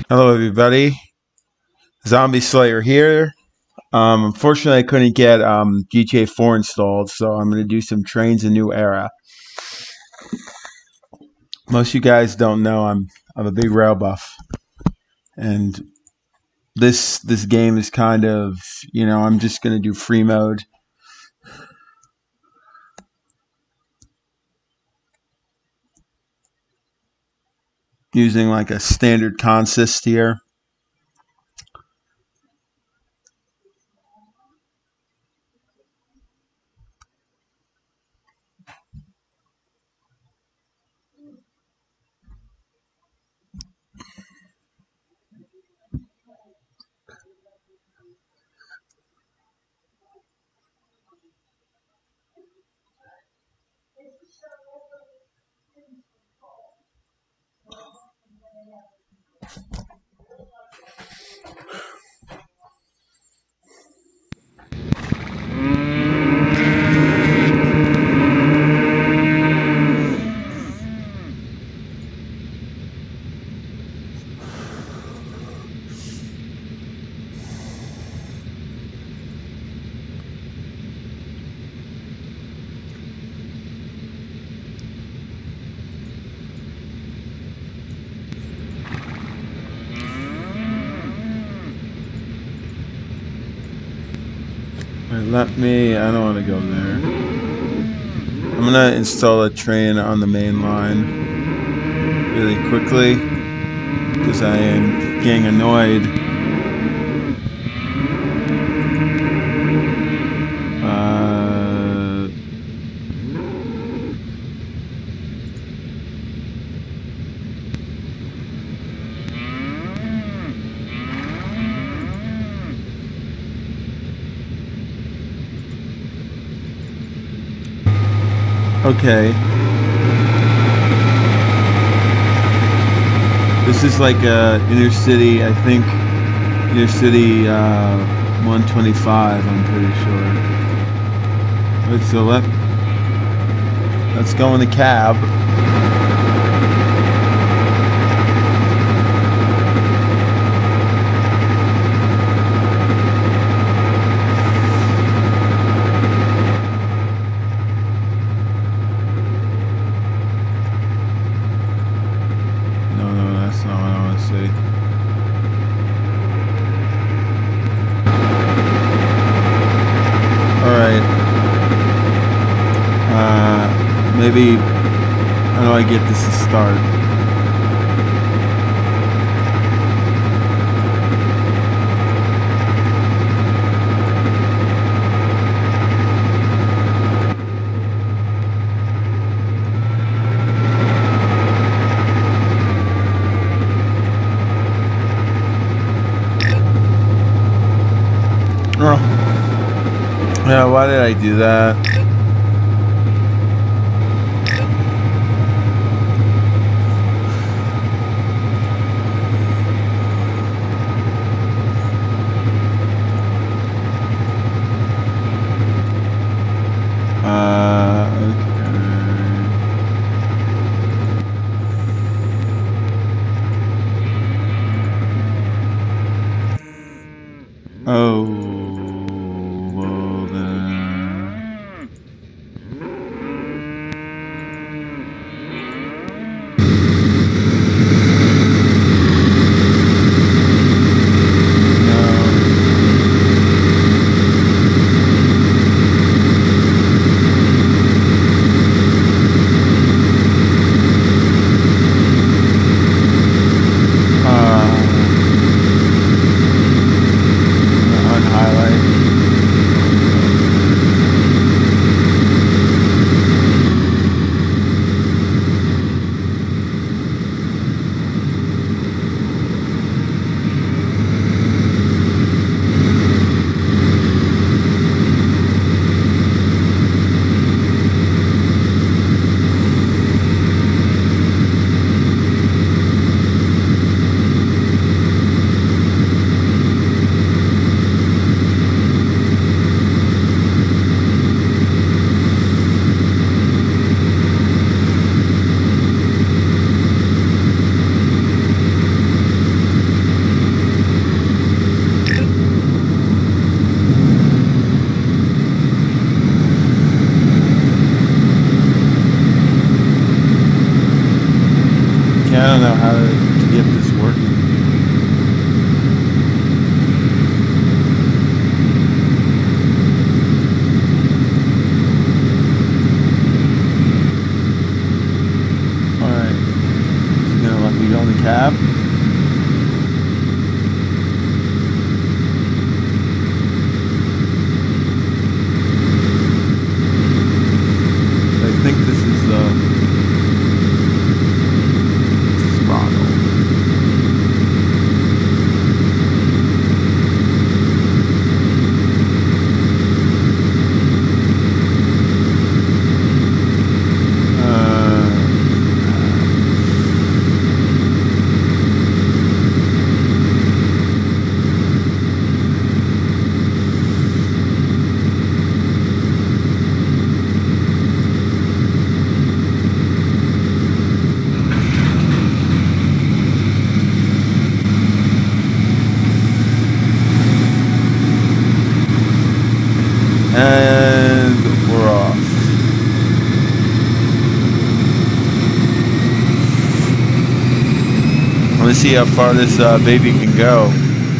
Hello, everybody. Zombie Slayer here. Unfortunately, I couldn't get GTA 4 installed, so I'm going to do some Trainz A New Era. Most of you guys don't know I'm a big rail buff, and this game is kind of, I'm just going to do free mode. Using like a standard consist here. I don't want to go there. I'm going to install a train on the main line really quickly because I am getting annoyed. Okay. This is like inner city, I think. Inner city 125, I'm pretty sure. Wait, so let's go in the cab. Alright. Maybe, how do I get this to start? Oh. Yeah, why did I do that? Okay. Oh. Unhighlighted. how to get this working. Alright. Is he gonna let me go in the cab? I think this is throttle. And we're off. I'm gonna see how far this baby can go.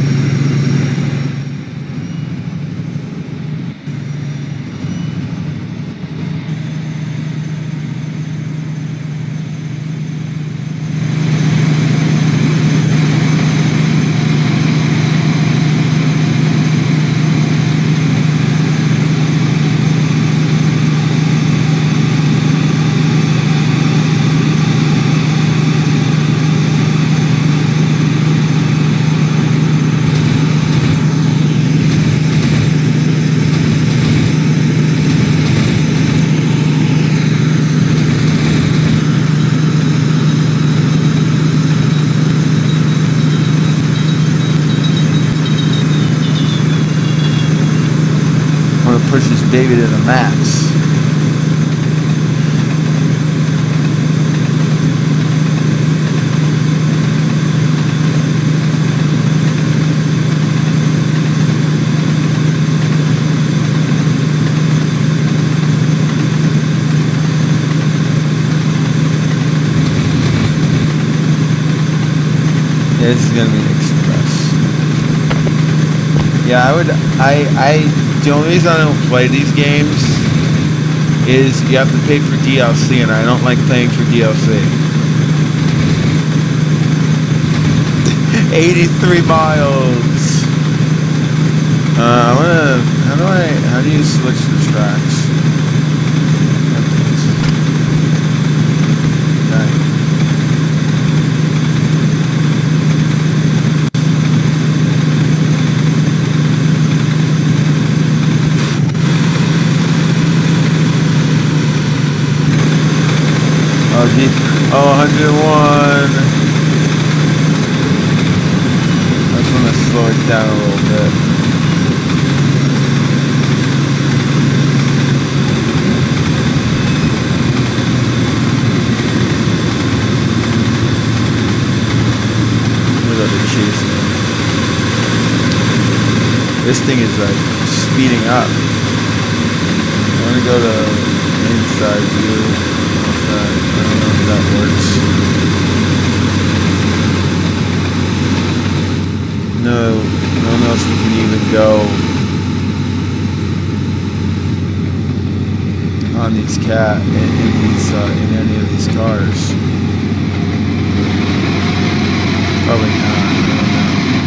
Push this baby to the max. Yeah, this is gonna be an express. Yeah, the only reason I don't play these games is you have to pay for DLC, and I don't like paying for DLC. 83 miles. How do you switch the tracks? Okay. Oh, 101. I just want to slow it down a little bit. Look at the chasing. This thing is like speeding up. I want to go to inside view. I don't know if that works. No, I don't know if we can even go on these in any of these cars. Probably not. I don't know.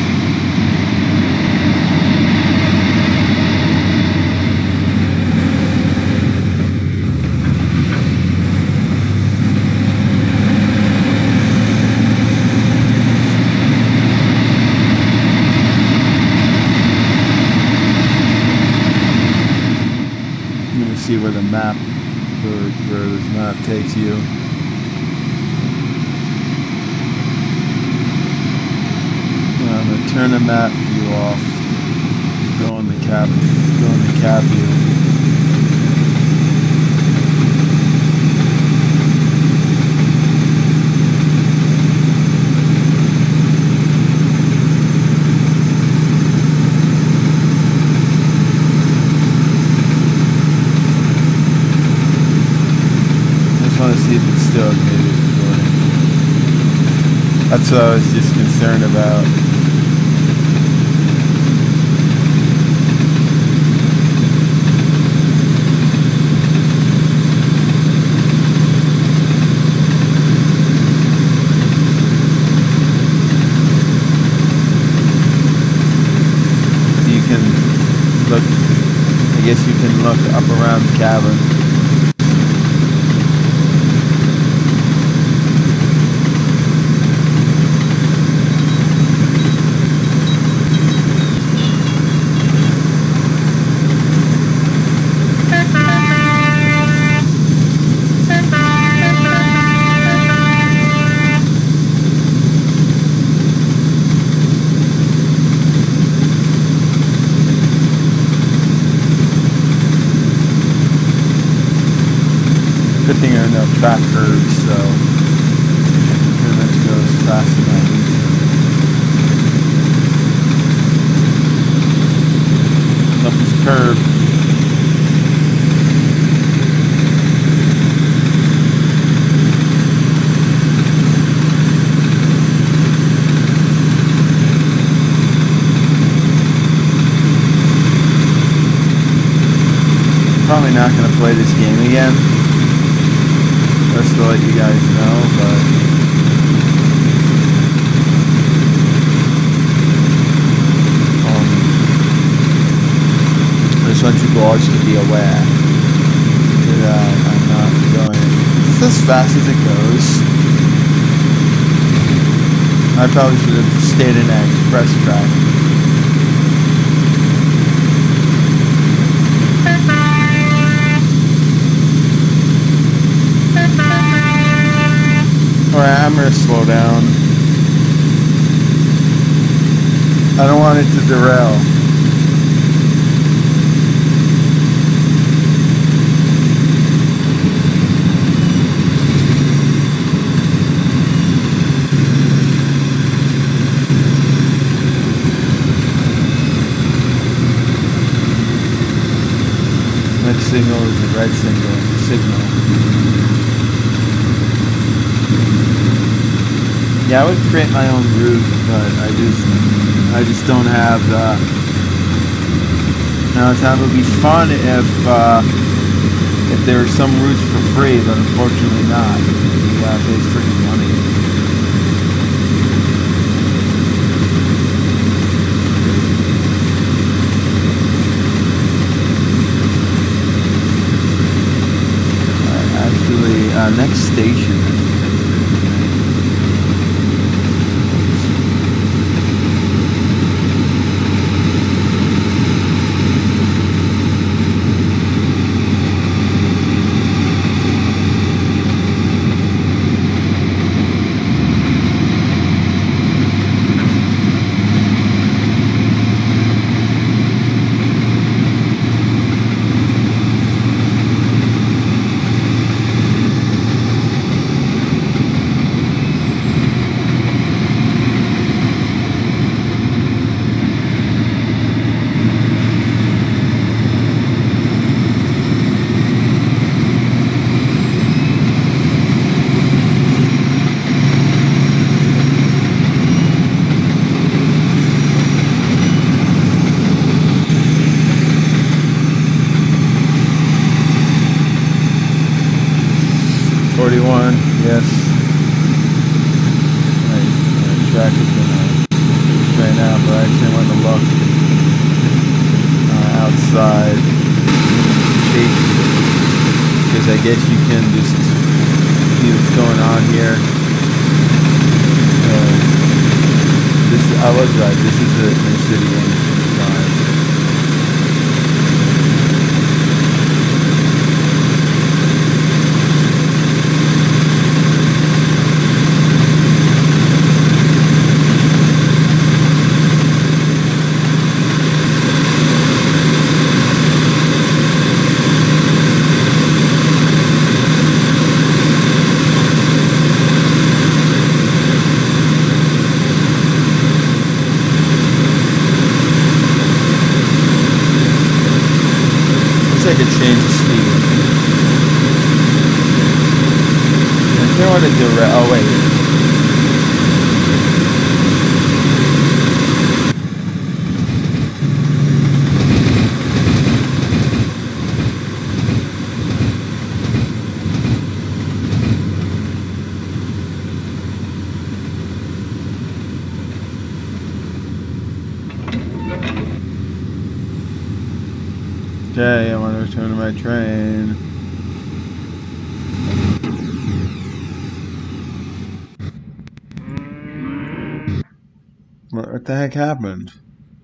See where the map, where this map takes you. I'm gonna turn the map view off. Go in the cab view. I want to see if it's still okay with recording. That's what I was just concerned about. You can look, I guess you can look up around the cabin. Good thing there are no track curves, so pretty much go as fast as I need to. Nothing's curved. Probably not going to play this game again. Just to let you guys know, but I just want you guys to be aware that I'm not going. It's as fast as it goes. I probably should have stayed in that express track. Alright, I'm gonna slow down. I don't want it to derail. Next signal is the red signal. Yeah, I would create my own route, but I just don't have the. Now, it would be fun if there were some routes for free, but unfortunately not. You gotta pay freaking money. Actually, next station. Yes. Right. Track is gonna right now, but I actually want to look outside because I guess you can just see what's going on here. I was right. This is the inner city entrance. I could change the speed. I don't want to do. Oh wait. Okay, I want to return to my train. What the heck happened?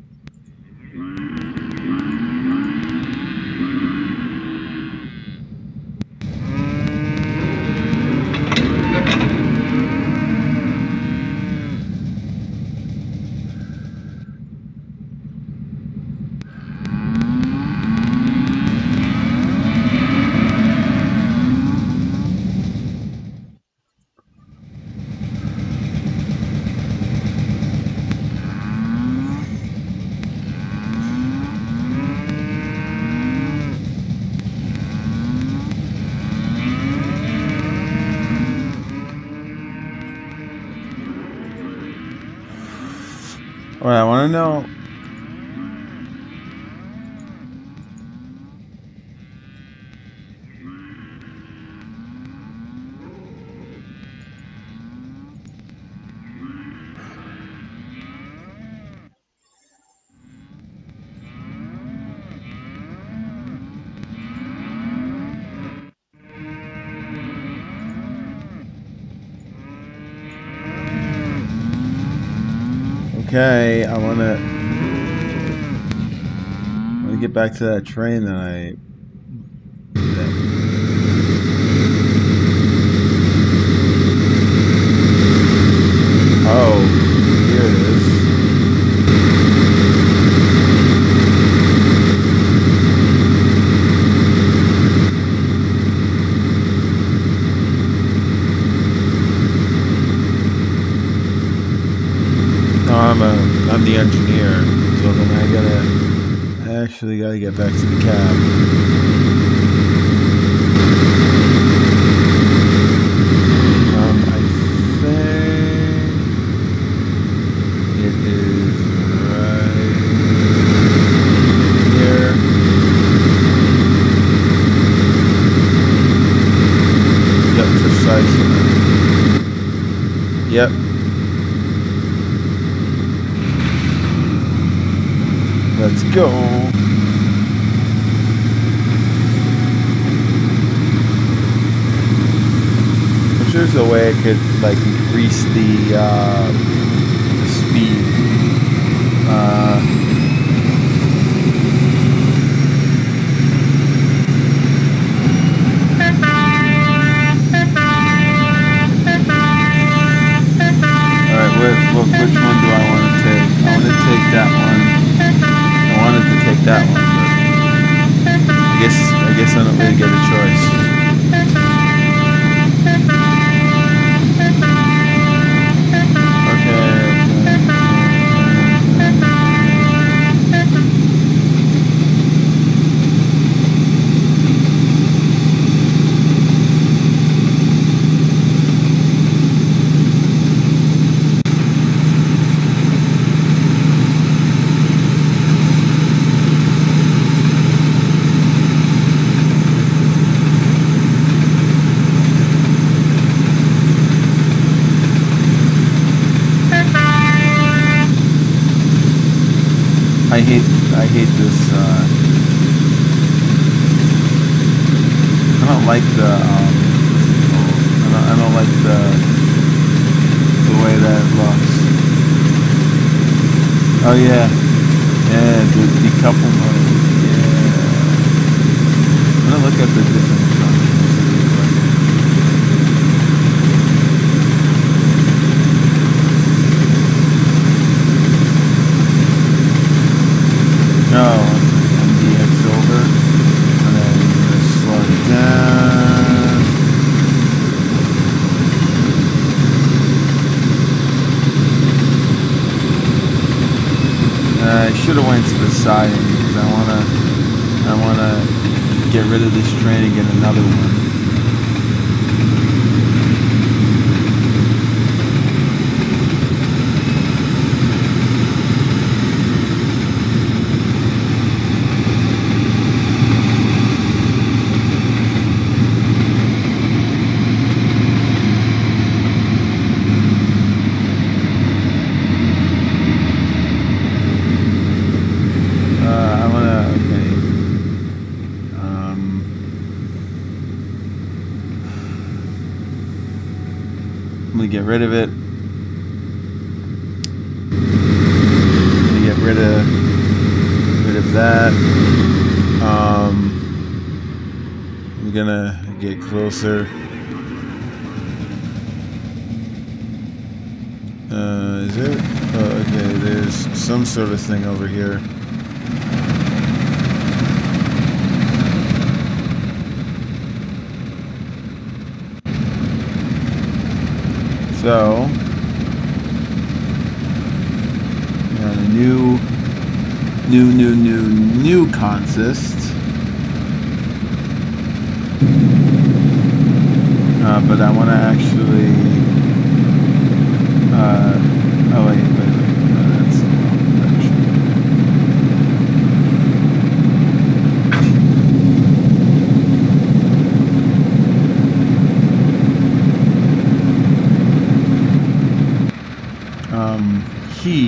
Well, I want to know. Okay, I want to get back to that train that I. Oh, here it is. No, I'm the engineer, so then I actually gotta get back to the cab. I think it is right here. Yep, precisely. Yep. Let's go. If there's a way I could like increase the speed. Which one do I want to take? I want to take that one. I wanted to take that one, but I guess I don't really get a choice. I hate this. I don't like the. I don't like the way that it looks. Oh yeah, the decouple mode. Yeah. I'm gonna look at the different functions. No, MDX over, and then slow it down. I should have went to the siding because I wanna get rid of this train and get another one. rid of it. Gonna get rid of that. I'm gonna get closer. Is there? Oh, okay. There's some sort of thing over here. So, a new consist. But I want to actually. Oh wait, no, that's the wrong direction. He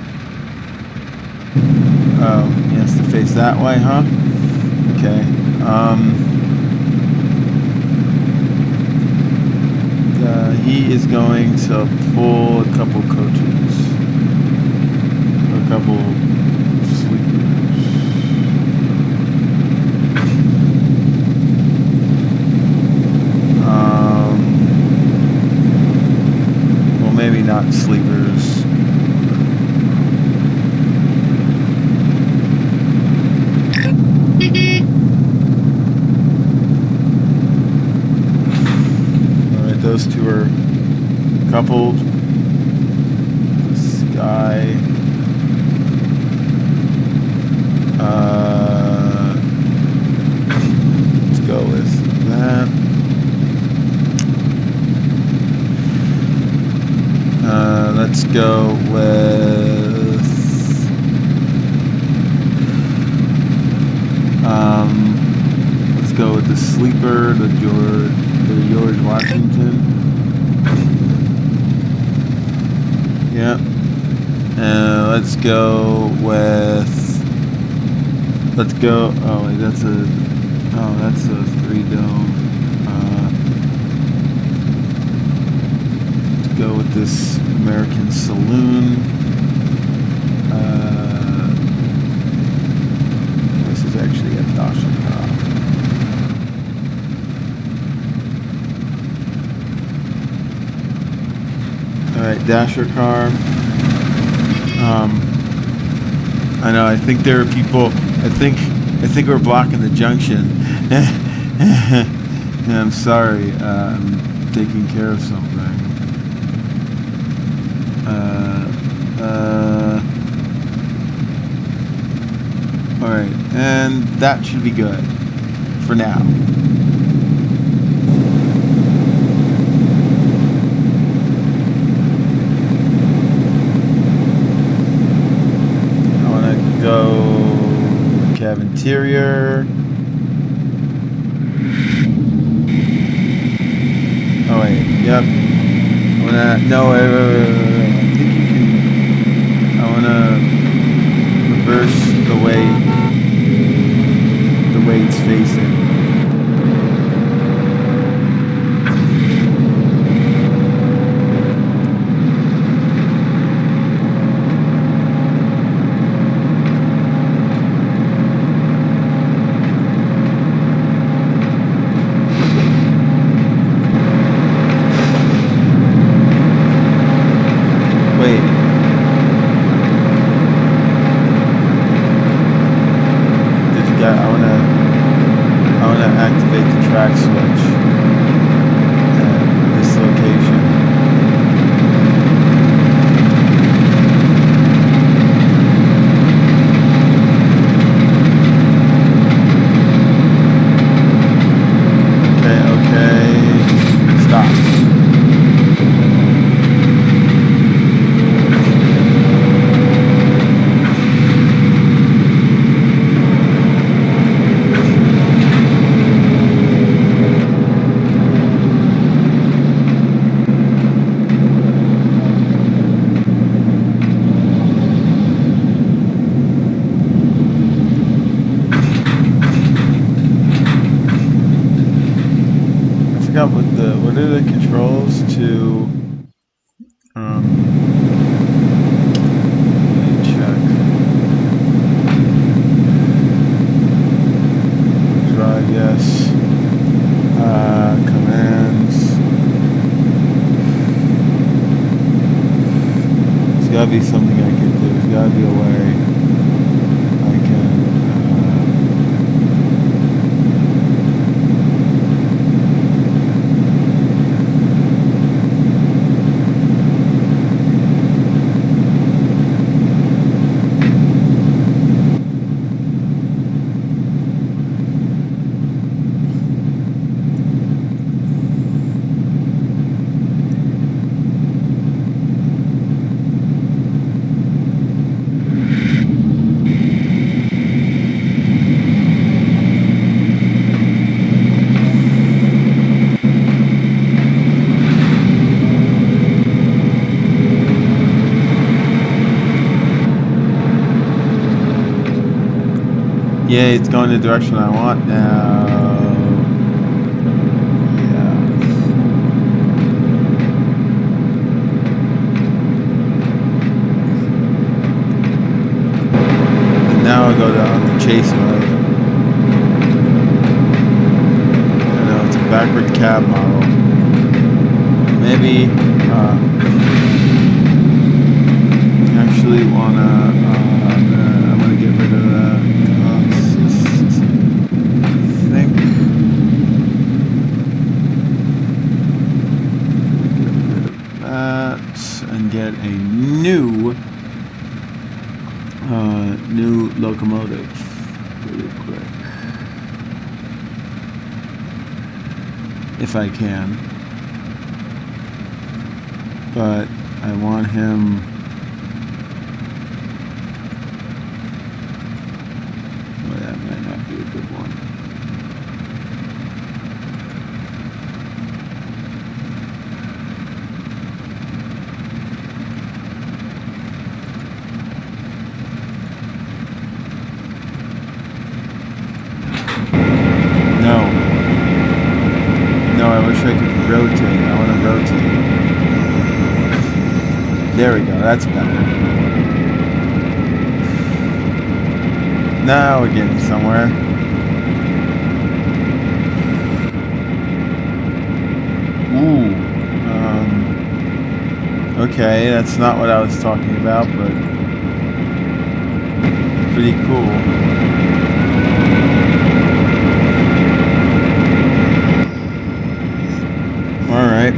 has to face that way, huh? Okay. He is going to pull a couple coaches, a couple sleepers. Well, maybe not sleepers. Those two are coupled. This guy. Let's go with that. Let's go with. Let's go with the sleeper, the George Washington. Yeah. Let's go with. Let's go. Oh wait, that's a 3-dome. Let's go with this American Saloon. This is actually a Dasha car. Alright, Dasher car. I know, I think there are people, I think we're blocking the junction. Yeah, I'm sorry, I'm taking care of something. Alright, and that should be good for now. Go cab interior. Oh wait, yep. No, wait. I think you can. I wanna reverse the way it's facing. What are the controls to gotta be something I can do. There's gotta be a way I can. Yeah, it's going the direction I want now. Yeah. And now I'll go down the chase mode. I know it's a backward cab model. Maybe actually wanna I'm gonna get rid of that. And get a new locomotive really quick if I can, but I want him well, that might not be a good one. I wish I could rotate. I want to rotate. There we go. That's better. Now we're getting somewhere. Ooh. Okay, that's not what I was talking about, but pretty cool. All right.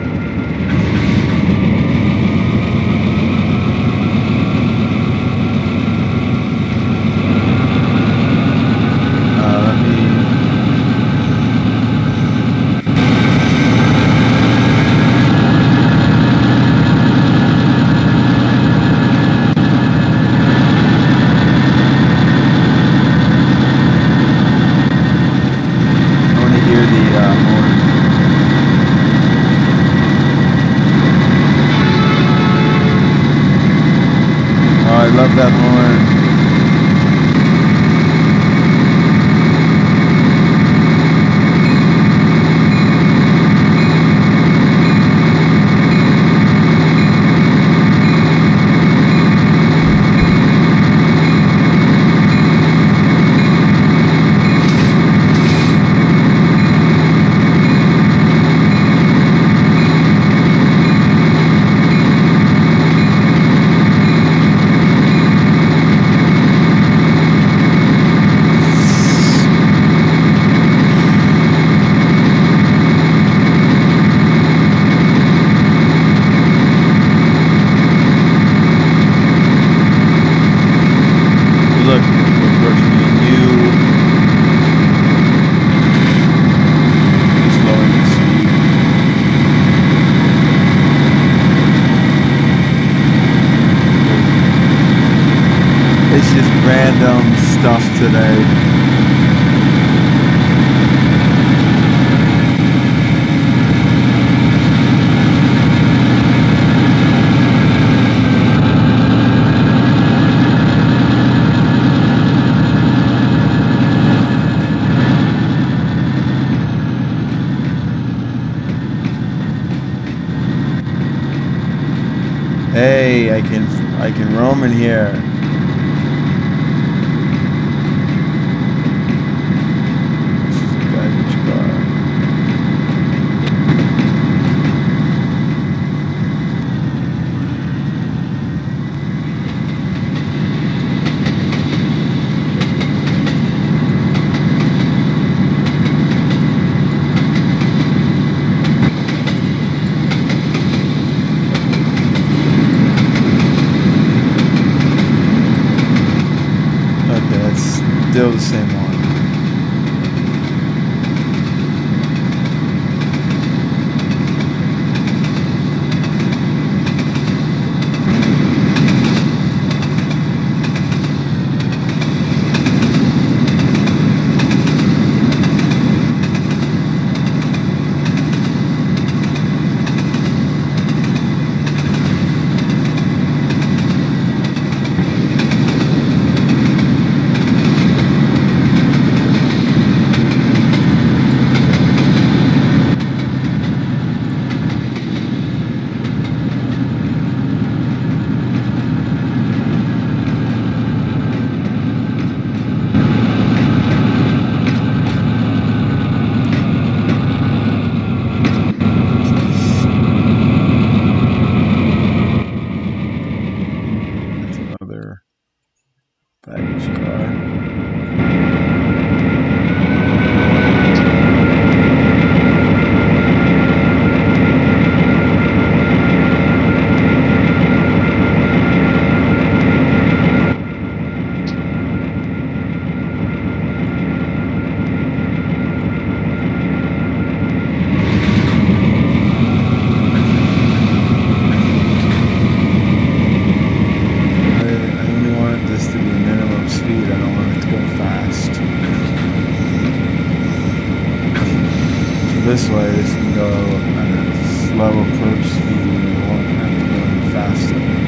I love that horn. It's just random stuff today. Hey, I can roam in here. still the same one. Baggage car. This way, this can go at a slow approach speed and it won't have to go any faster.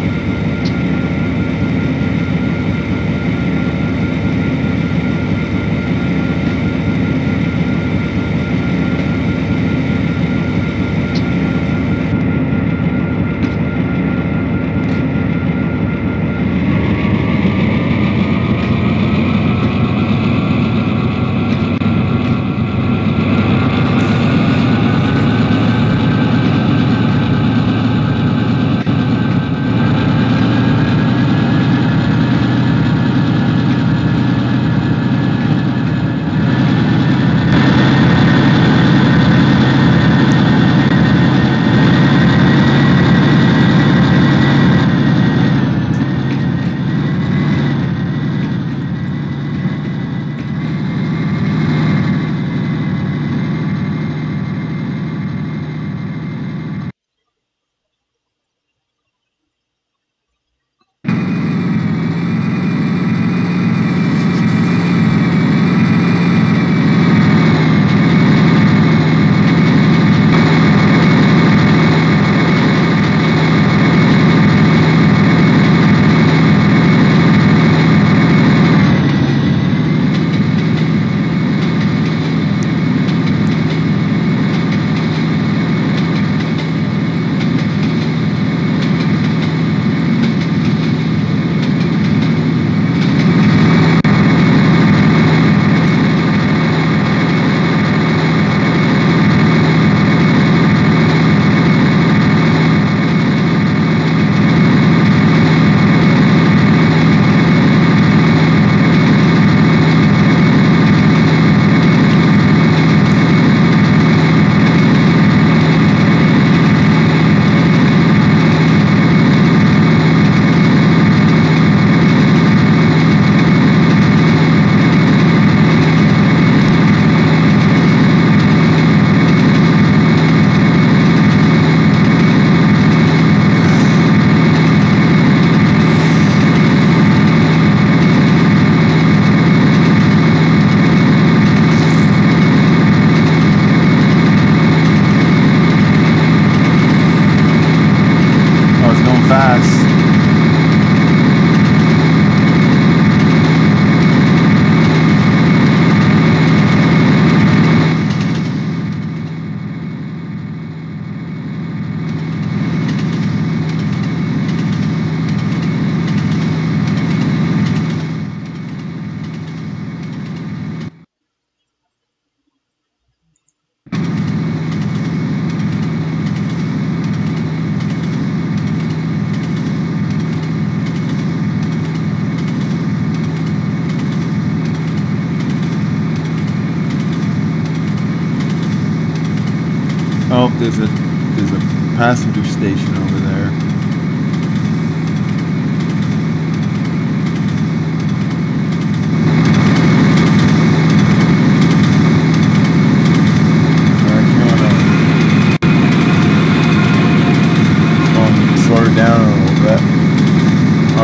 Oh, there's a passenger station over there.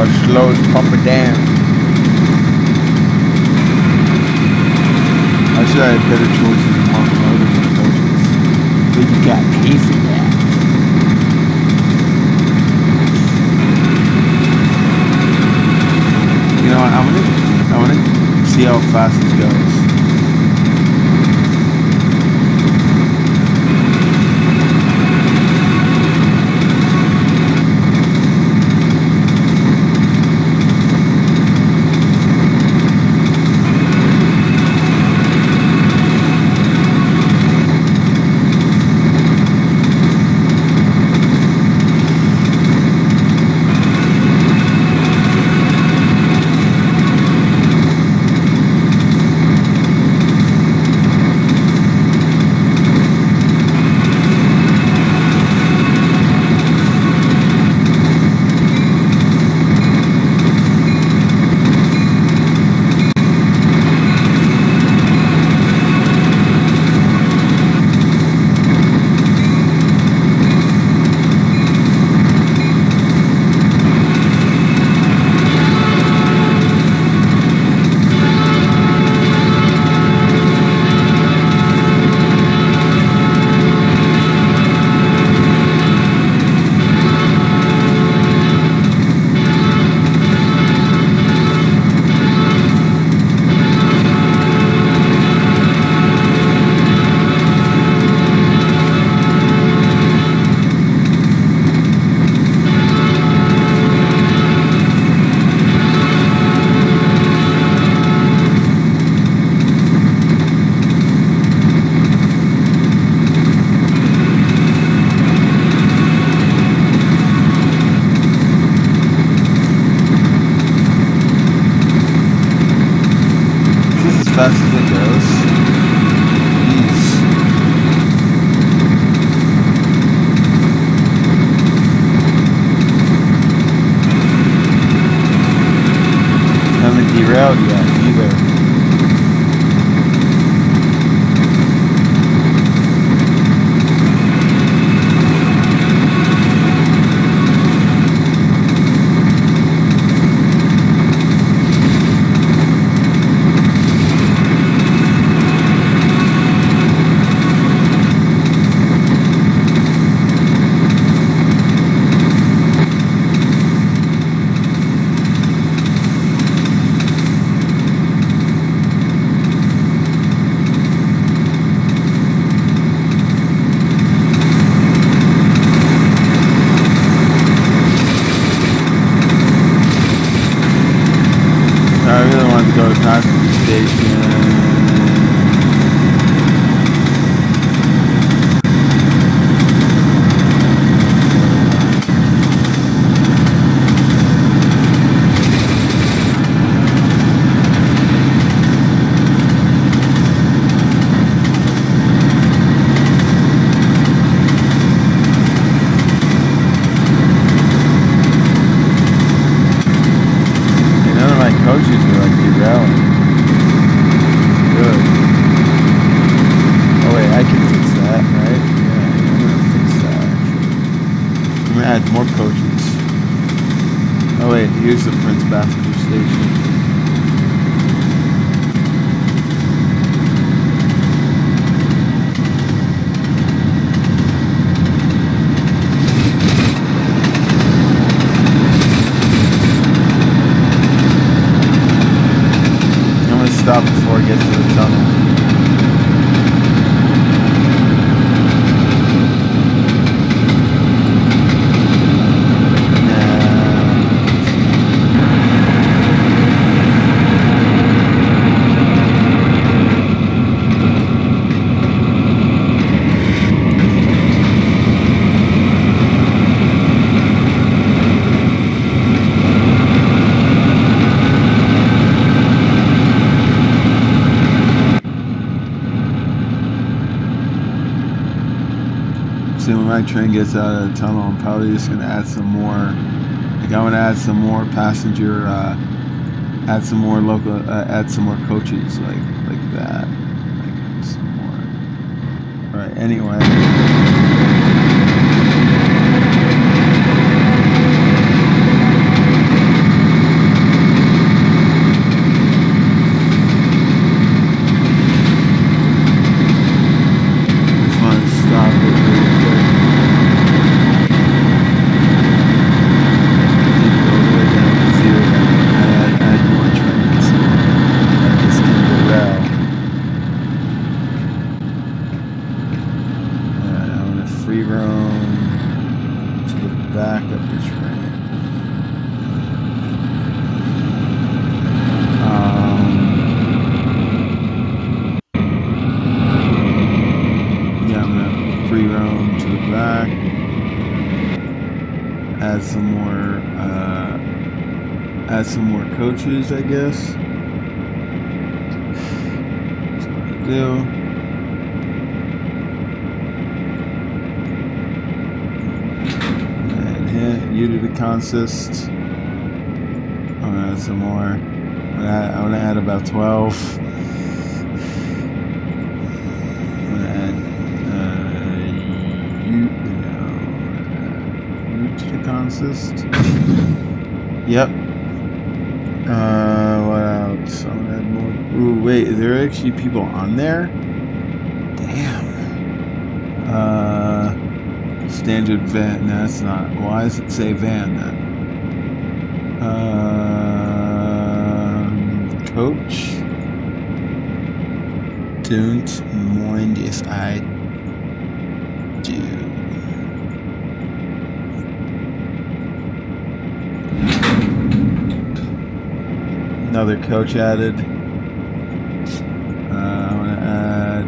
slows Papa down. I should have better choices in locomotives and coaches. But you got to pay for that. You know what? I wanna see how fast this goes. Fast as it goes. Jeez. Haven't derailed yet either. I really wanted to go to passenger station. Coaches were like derailing. Good. Oh wait, I can fix that, right? Yeah, I'm gonna fix that actually. I'm gonna add more coaches. Oh wait, here's the Prince passenger station. Stop before I get to the tunnel. So when my train gets out of the tunnel, I'm probably just gonna add some more. Like I want to add some more passenger, add some more local, add some more coaches, like that, like some more. All right. Anyway. add some more coaches, I guess. That's what I'm gonna do. Add you to the consist. I'm gonna add some more. I'm gonna add about 12. I'm gonna add you to the consist. Yep. What else? I'm gonna add more. Ooh, wait, is there actually people on there? Damn. Standard van. No, that's not. Why does it say van then? Coach. Don't mind if I do. Another coach added. I'm gonna add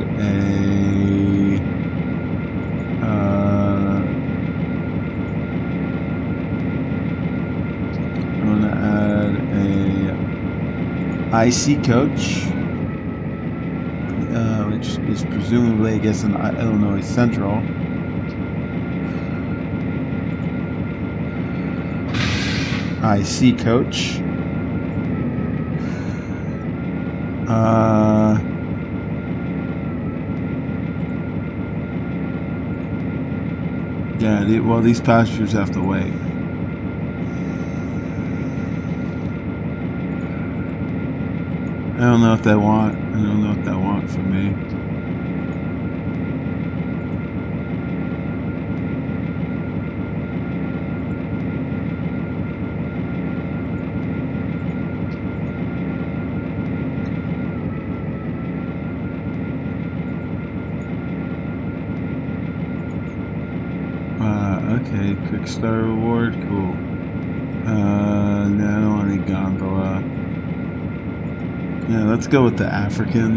a IC coach, which is presumably, I guess, in Illinois Central. IC coach. Yeah, well, these passengers have to wait. I don't know what they want. I don't know what they want from me. Okay, quick start reward, cool. No, I don't want any gondola. Yeah, let's go with the African.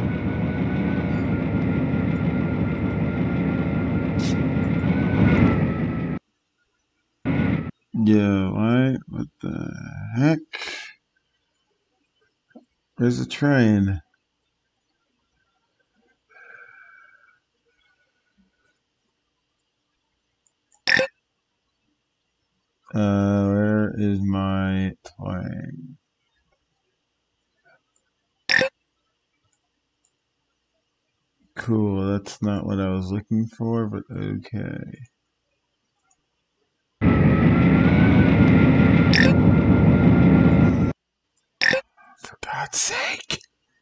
Yeah, what? What the heck? Where's the train? Where is my plane? Cool, that's not what I was looking for, but okay. For God's sake!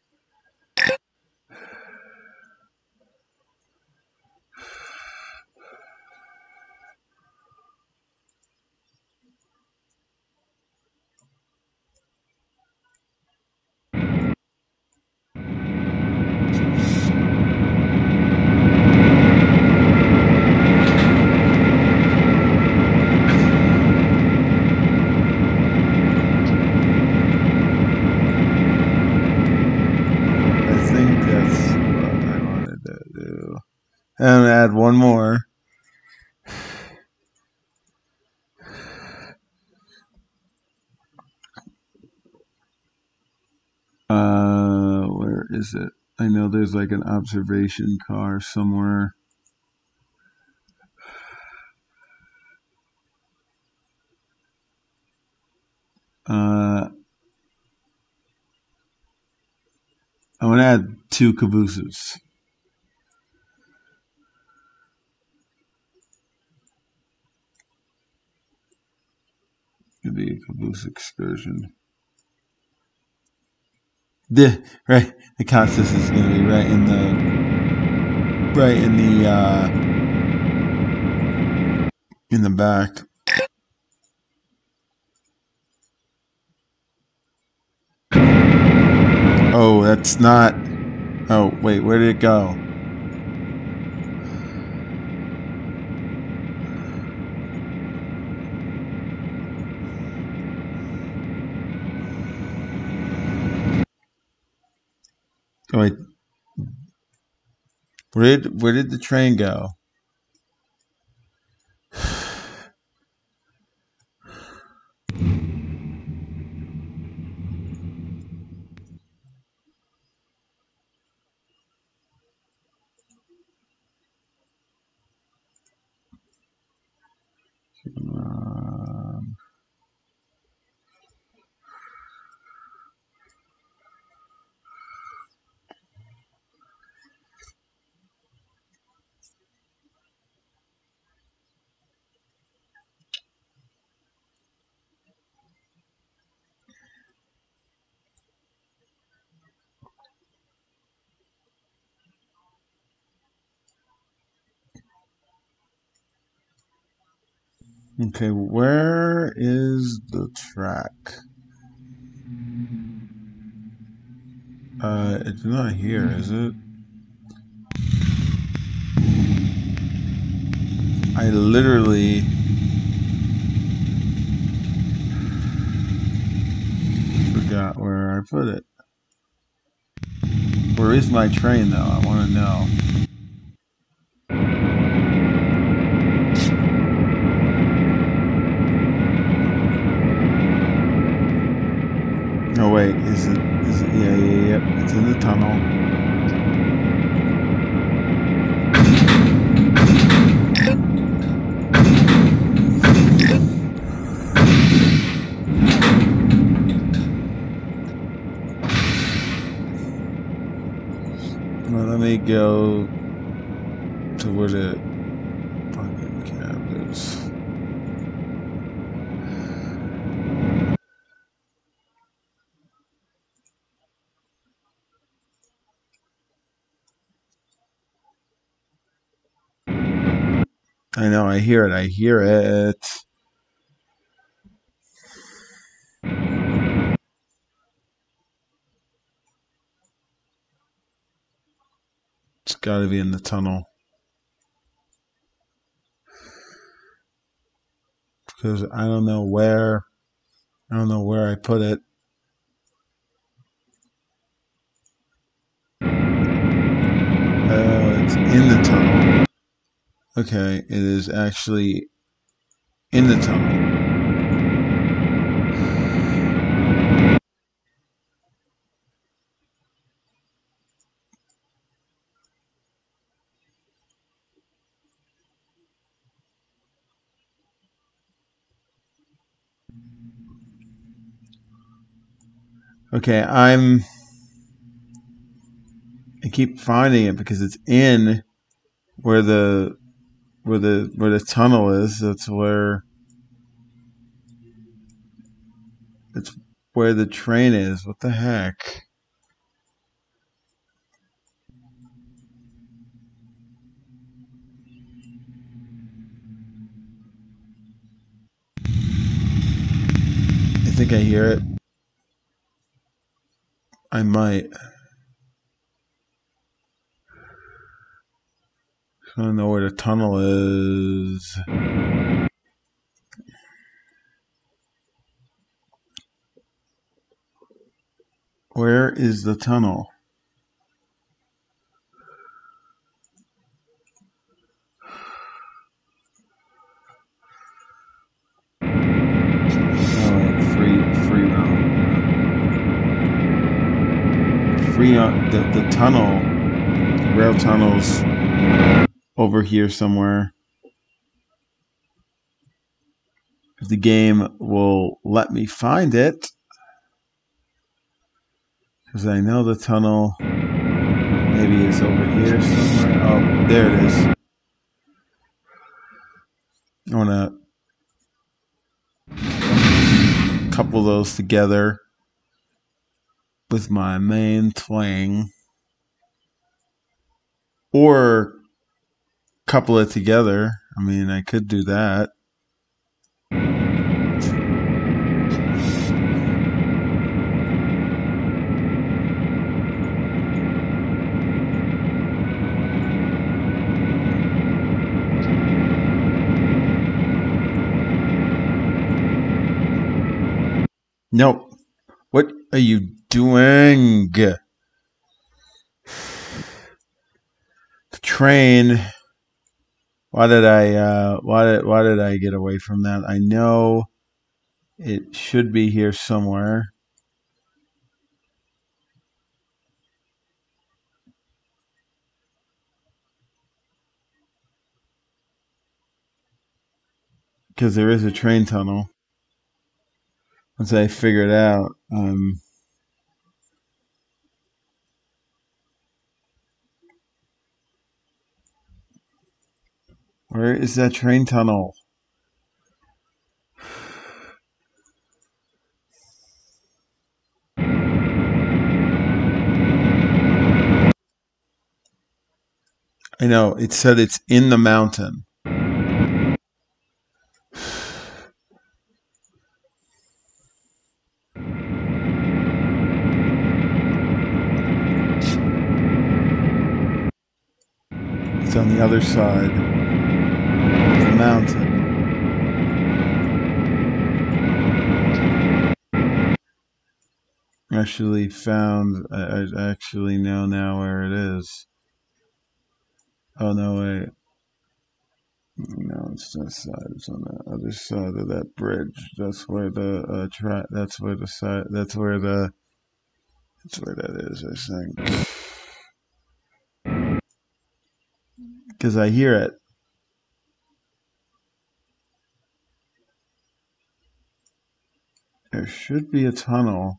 And add one more. Where is it? I know there's like an observation car somewhere. I'm gonna add 2 cabooses. Could be a caboose excursion. Right, the consist is gonna be right in the back. Oh, that's not. Oh, wait, where did it go? Oh, wait. Where did the train go? Okay, where is the track? It's not here, is it? I literally forgot where I put it. Where is my train, though? I want to know. Oh wait, is it? Yeah. It's in the tunnel. Well, let me go to where the fucking cab is. I know, I hear it. It's got to be in the tunnel. Because I don't know where I put it. It's in the tunnel. Okay, it is actually in the tunnel. Okay, I keep finding it because it's in where the tunnel is. That's where it's where the train is. What the heck? I think I hear it. I might. I don't know where the tunnel is. Where is the tunnel? Oh wait, free the tunnel, the rail tunnel's over here somewhere. If the game will let me find it, because I know the tunnel maybe is over here somewhere. Oh, there it is. I want to couple those together with my main twang, or couple it together. I mean, I could do that. Nope. What are you doing? The train. Why did I get away from that? I know it should be here somewhere. because there is a train tunnel. Once I figure it out, where is that train tunnel? I know, it said it's in the mountain. It's on the other side of the mountain. Actually found, I actually know now where it is. Oh, no, wait. No, it's this side. It's on the other side of that bridge. That's where the that's where the side. That's where that is. I think because I hear it. There should be a tunnel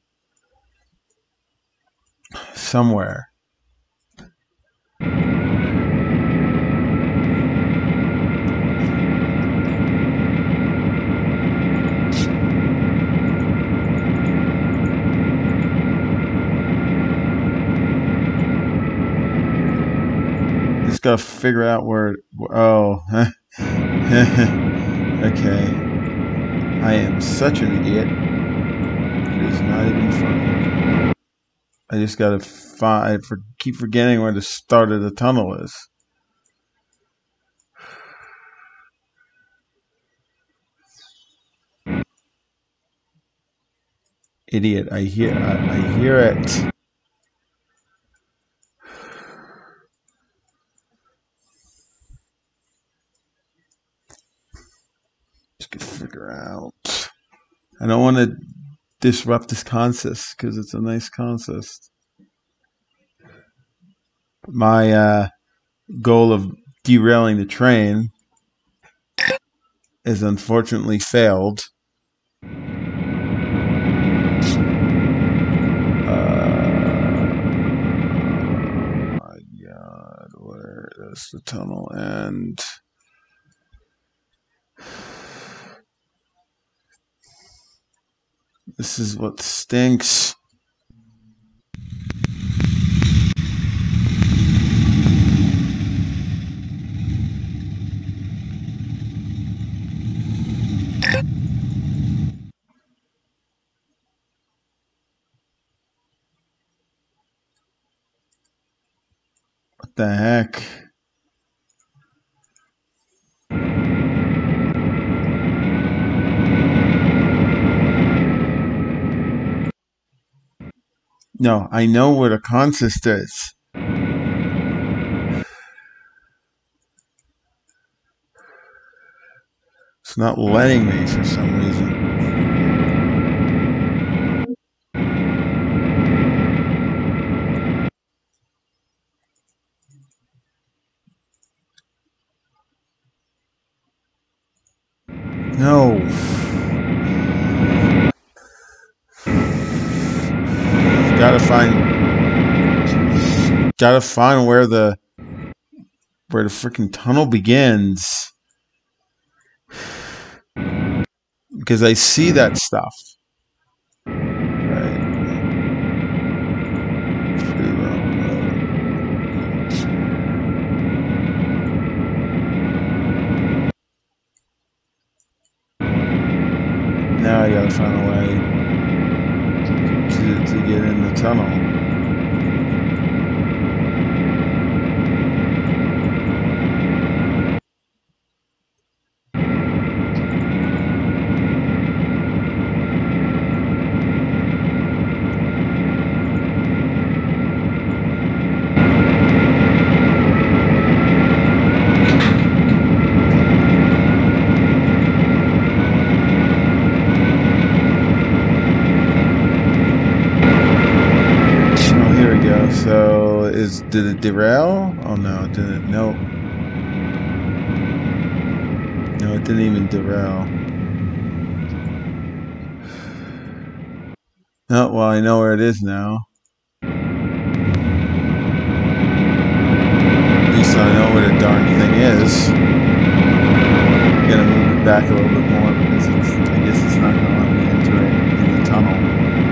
somewhere. Just gotta figure out where. Oh, okay. I am such an idiot. It is not even funny. I just gotta keep forgetting where the start of the tunnel is. Idiot! I hear it. Just gotta figure out. I don't want to disrupt this consist because it's a nice consist. My goal of derailing the train is unfortunately failed. My God, where does the tunnel end? This is what stinks. What the heck? No, I know where the consist is. It's not letting me for some reason. No. Gotta find where the freaking tunnel begins. Because I see that stuff. Right. Now I gotta find a way to get in the tunnel. So did it derail? Oh no, it didn't. No, it didn't even derail. Oh, well, I know where it is now. At least I know where the darn thing is. I'm gonna move it back a little bit more because I guess it's not gonna let me enter it in the tunnel.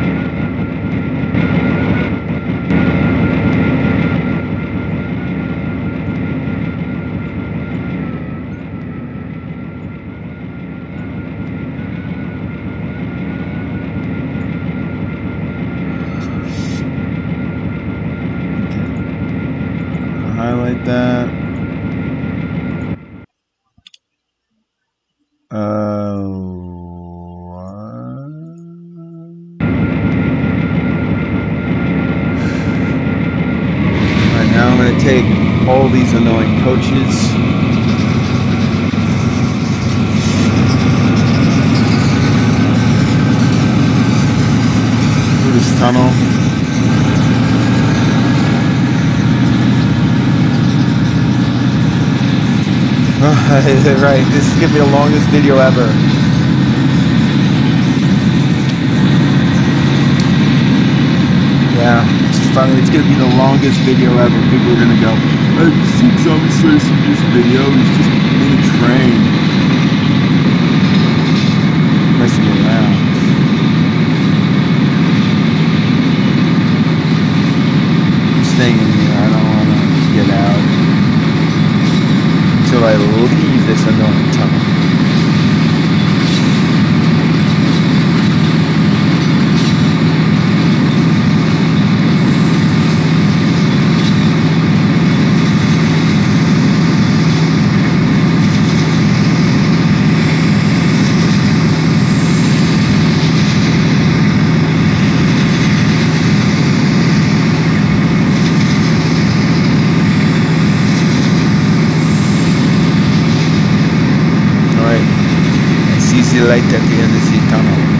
Okay, I'm gonna highlight that. Alright, now I'm going to take all these annoying coaches. Through this tunnel. Right, this is going to be the longest video ever. Yeah, it's going to be the longest video ever. People are going to go, it seems obviously this video is just in a train. Messing around. I'm staying in here. I don't want to get out until I leave this annoying tunnel. See the light at the end of the tunnel.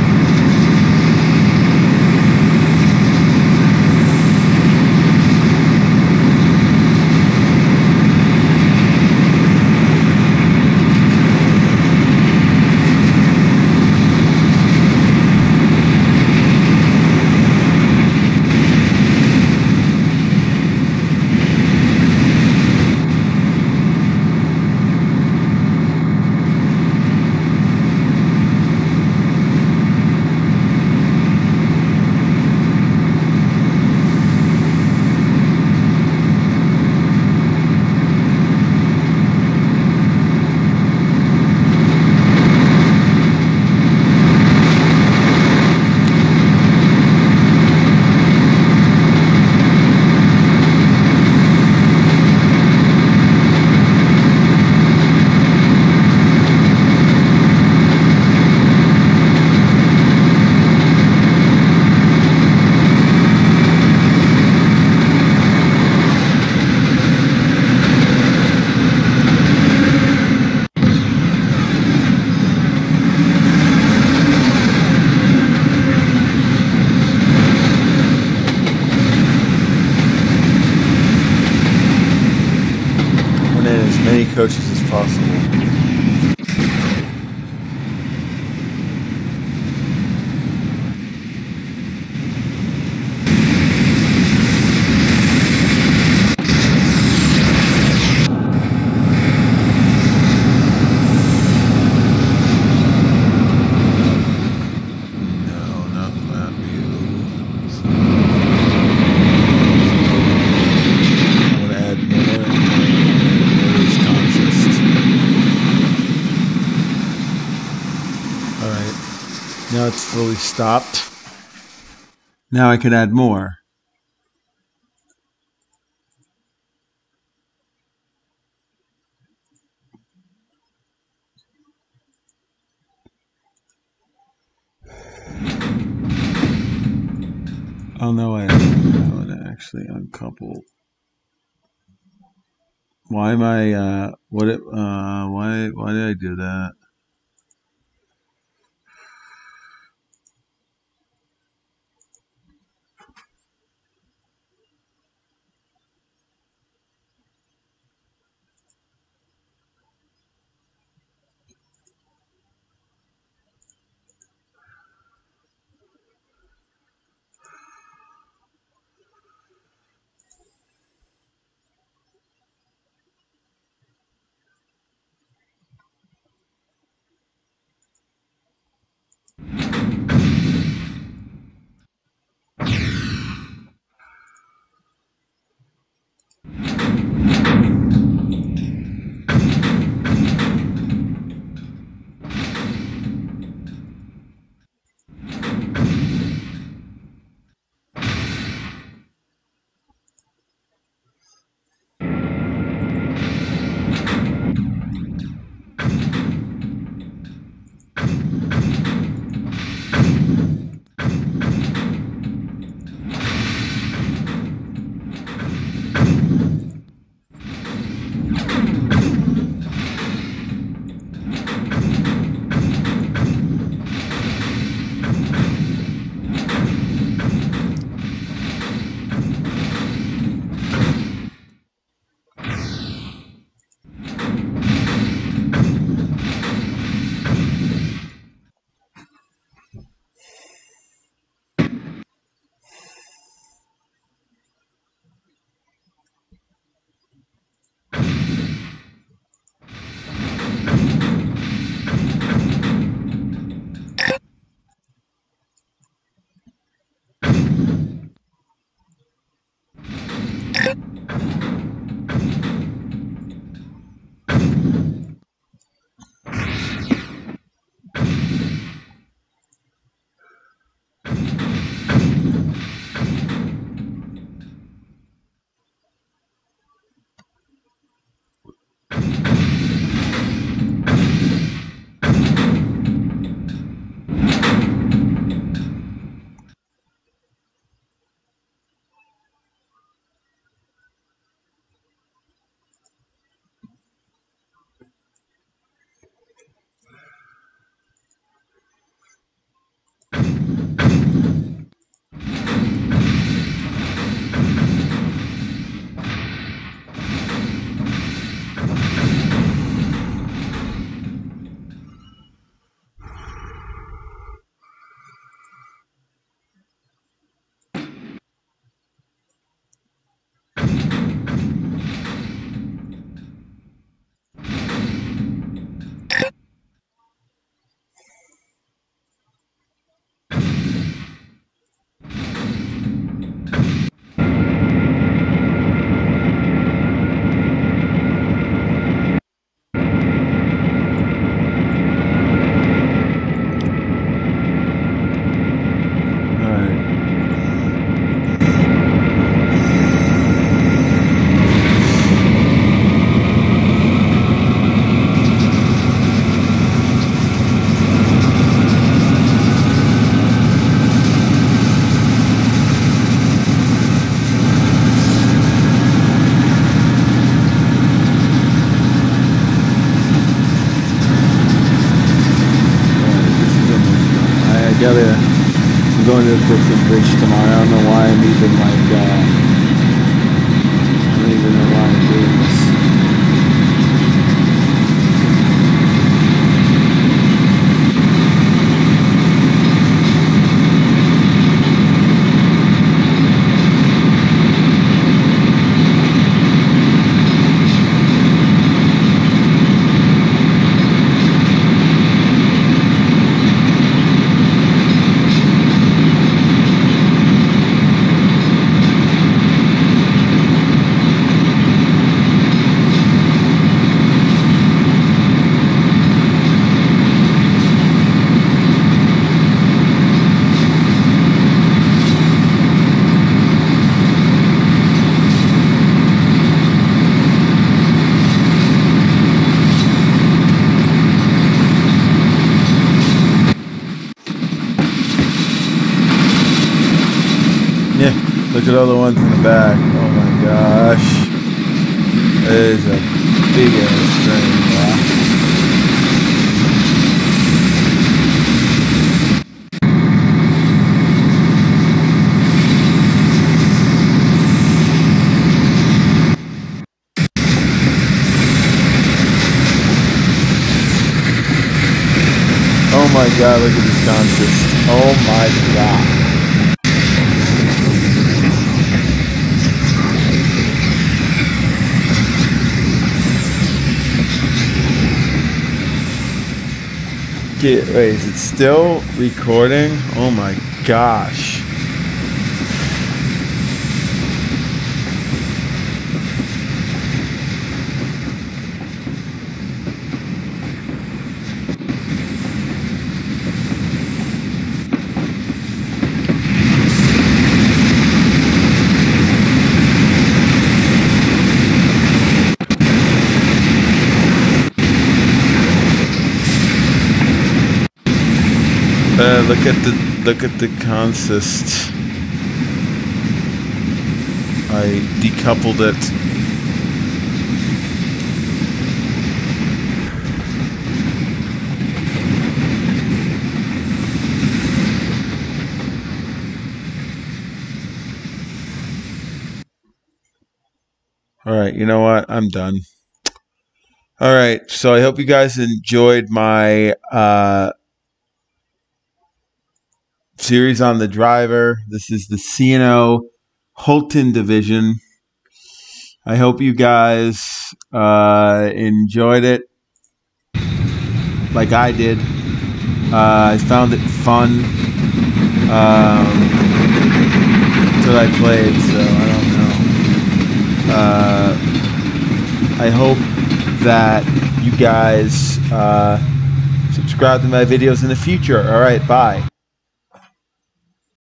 As many coaches as possible. No, not that view. I want to add more. Alright, now it's fully stopped. Now I can add more. Oh no, I want to actually uncouple. Why am I why did I do that? Brooklyn Bridge tomorrow. I don't know why I'm even like, I don't even know why I'm doing this. Yeah, look at all the ones in the back. Oh my gosh. That is a big ass train. Wow. Oh my god, look at this consist. Oh my god. Wait, is it still recording? Oh my gosh. Look at the consist. I decoupled it. All right, you know what? I'm done. All right, so I hope you guys enjoyed my series on the driver. This is the C&O Holton division. I hope you guys enjoyed it like I did. I found it fun until I played, so I don't know. I hope that you guys subscribe to my videos in the future. All right, bye.